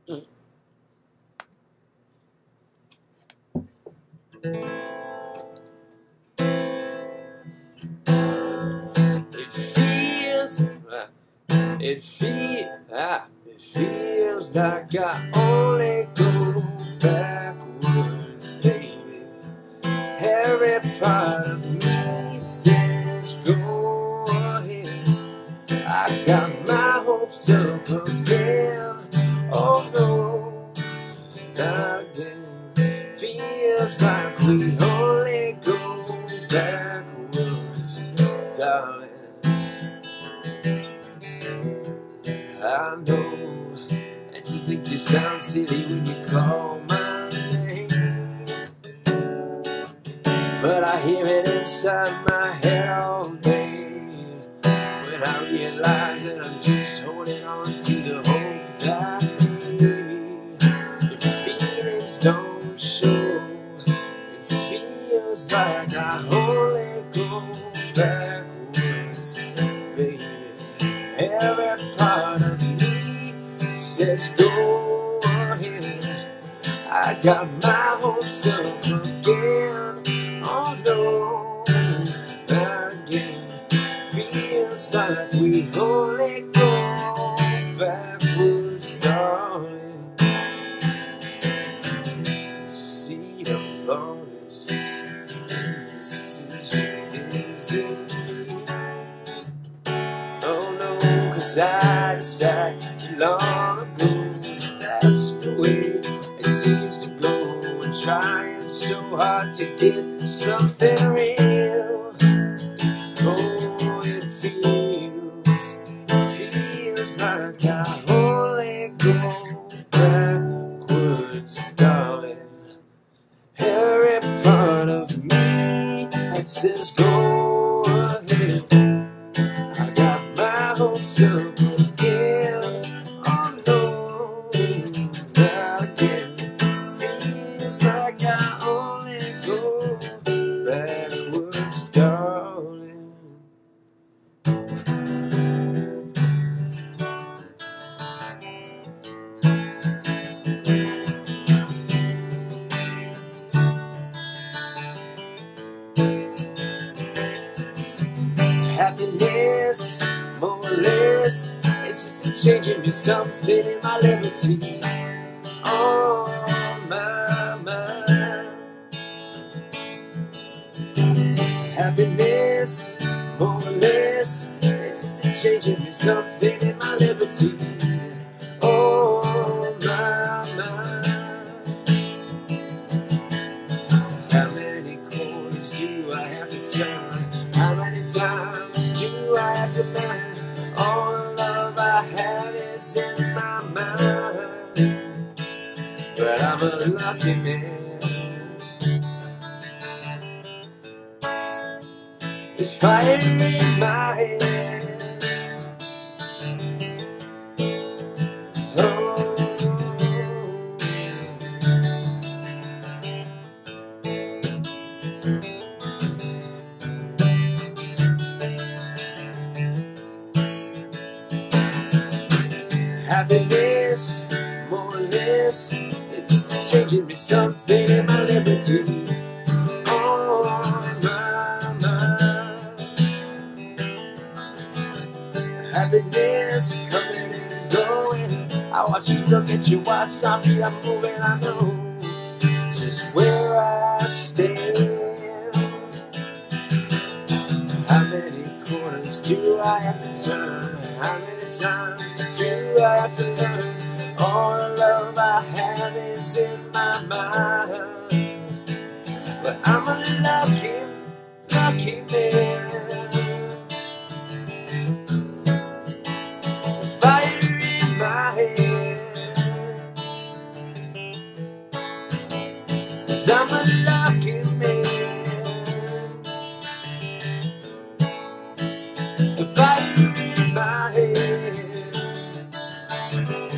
It feels like I only go backwards, baby. Every part of me says go ahead. I got my hopes up again. Oh no, not again. Feels like we only go backwards, darling. I know that you think you sound silly when you call my name, but I hear it inside my head all day when I realize that I'm just holding on to the hope that maybe your feelings don't show. It feels like I only go backwards, baby. Every part of me says go ahead. I got my hopes up again. Oh no, not again. Feels like we only go backwards, darling. The seed of all this indecision is in me. Oh no, 'cause I decided long ago that's the way it seems to go. And trying so hard to get something real. Oh, it feels like I only go backwards, darling. Every part of me that says go ahead. I got my hopes up again. Oh no, not again. Feels like I only go backwards, darling. Happiness, more or less, it's just a changing me something in my liberty. Oh my mind. Happiness, more or less, it's just a changing me something in my liberty. Oh my mind. How many corners do I have to turn? How many times do I have to learn? All the love I have is in my mind. But I'm a lucky man. There's fire in my hands. Oh, happiness, more or less, it's just a changing me something in my liberty. Oh my mind. Happiness coming and going. I watch you look at your watch, I feel I'm moving, I know just where I stand. How many corners do I have to turn? How many times do I have to learn? All the love I have is in my mind. But I'm a lucky, lucky man. Fire in my head, 'cause I'm a lucky man. The fire in my head.